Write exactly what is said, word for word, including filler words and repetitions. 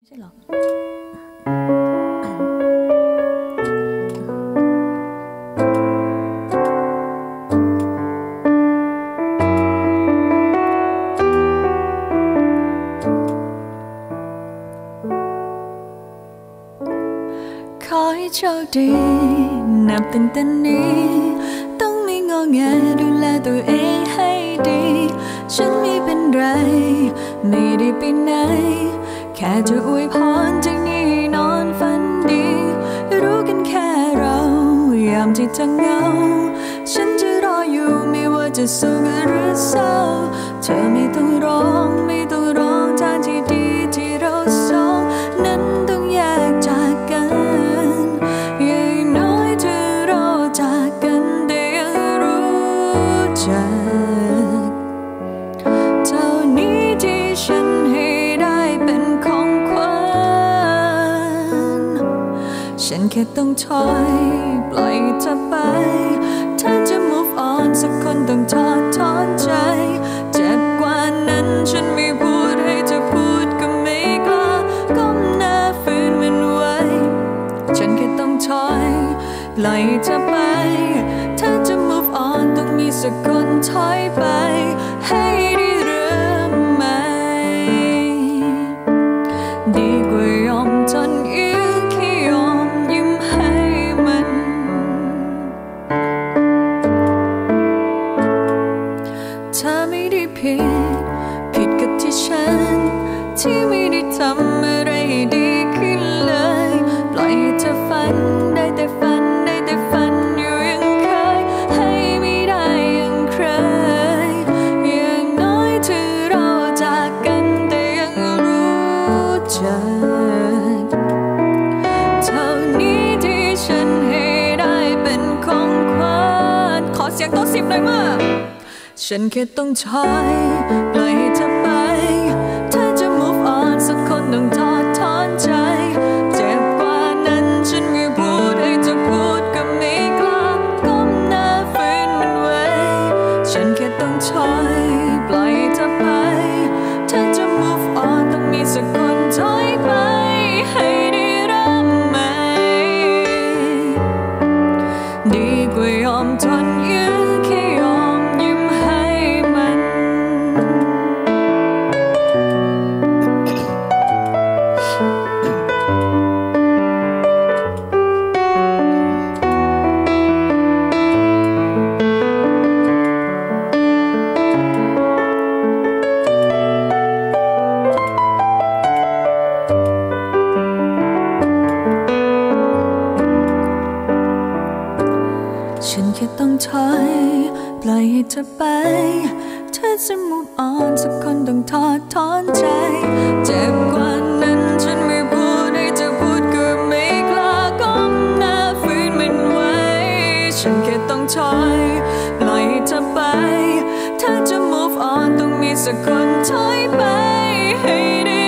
ใช่หรอขอให้โชคดีนับตั้งแต่นี้ต้องไม่งอแงดูแลตัวเองให้ดีฉันไม่เป็นไรไม่ได้ไปไหนแค่จะอวยพรจากนี้นอนฝันดีรู้กันแค่เรายามที่เธอเหงาฉันจะรออยู่ไม่ว่าจะสุขหรือเศร้าเธอไม่ต้องร้องไม่ต้องร้องทางที่ดีที่เราสองนั้นต้องแยกจากกันอย่างน้อยเธอรอจากกันแต่ยังรู้จักเท่านี้ที่ฉันให้ได้เป็นของขวัญฉันแค่ต้องถอยปล่อยเธอไปถ้าจะ move on สักคนต้องทอดถอนใจเจ็บกว่านั้นฉันไม่พูดให้เธอพูดก็ไม่กล้าก้มหน้าฝืนมันไว้ฉันแค่ต้องถอยปล่อยเธอไปถ้าจะ move on ต้องมีสักคนถอยไปให้ได้เริ่มใหม่ดีกว่ายอมจนยื้อแค่ยอมยิ้มให้มันเธอไม่ได้ผิดผิดกับที่ฉันที่ไม่ได้ทำอะไรให้ดีขึ้นเลยปล่อยให้เธอฝันได้แต่ฝันได้แต่ฝันอยู่ยังเคยให้ไม่ได้ยังเคยอย่างน้อยเธอเราจากกันแต่ยังรู้จักเท่านี้ที่ฉันให้ได้เป็นของขวัญขอเสียงโต๊ะสิบหน่อยมั้ยฉันแค่ต้องถอยปล่อยให้เธอไปถ้าจะ move on สักคนต้องทอดถอนใจเจ็บกว่านั้นฉันไม่พูดให้เธอพูดก็ไม่กล้าก้มหน้าฝืนมันไว้ฉันแค่ต้องถอยปล่อยให้เธอไปถ้าจะ move on ต้องมีสักคนถอยไปให้ได้เริ่มใหม่ดีกว่ายอมทนยื้อแค่ยอมยิ้มให้มันฉันแค่ต้องถอยปล่อยให้เธอไปถ้าจะ move on สักคนต้องทอดถอนใจเจ็บกว่านั้นฉันไม่พูดให้เธอพูดก็ไม่กล้าก้มหน้าฝืนมันไว้ฉันแค่ต้องถอยปล่อยให้เธอไปถ้าจะ move on ต้องมีสักคนถอยไปให้ได้